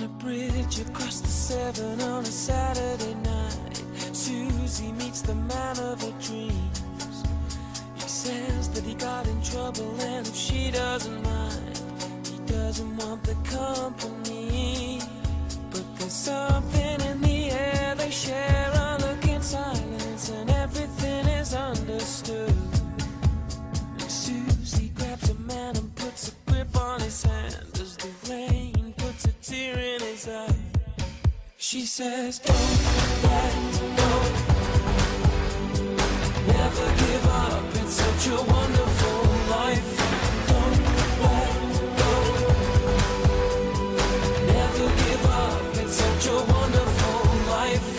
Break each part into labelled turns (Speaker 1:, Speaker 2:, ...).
Speaker 1: bridge across the Severn on a Saturday night, Susie meets the man of her dreams. He says that he got in trouble, and if she doesn't mind, he doesn't want the company. But there's something in the air, they share a look in silence, and everything is understood. And Susie grabs a man and puts a grip on his hand as the rain puts a tear in his eye. She says, don't let go, never give up, it's such a wonderful life. Don't let go, never give up, it's such a wonderful life.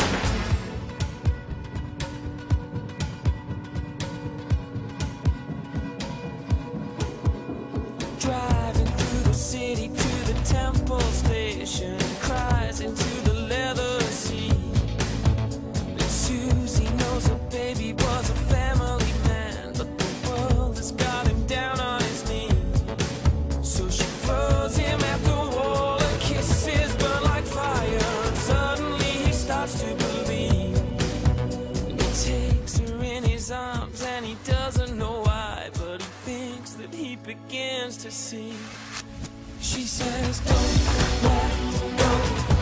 Speaker 1: Driving through the city to the Temple Station, cries into the leather seat. And Susie knows her baby was a family man, but the world has got him down on his knees. So she throws him at the wall, and kisses burn like fire, and suddenly he starts to believe. And he takes her in his arms, and he doesn't know why, but he thinks that he begins to see. She says, don't let go,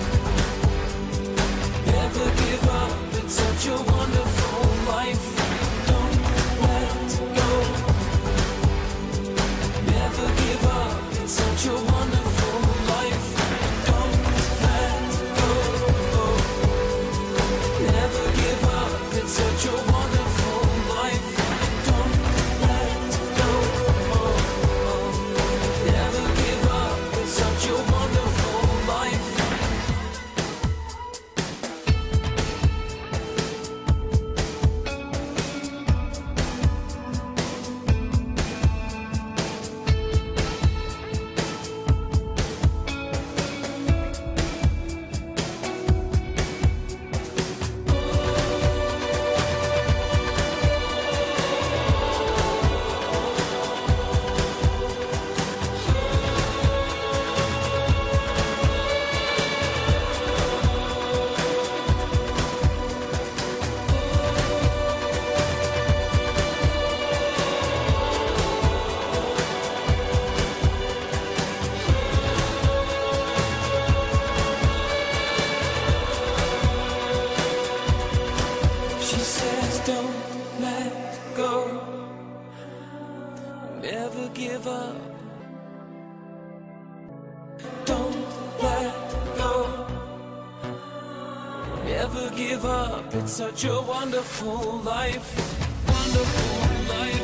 Speaker 1: never give up, it's such a wonderful life. Don't let go, never give up, it's such a wonderful life. Don't let go, never give up, it's such a wonderful life. Don't let go, never give up, it's such a wonderful life. She says, don't let go, never give up. Don't let go, never give up. It's such a wonderful life, wonderful life.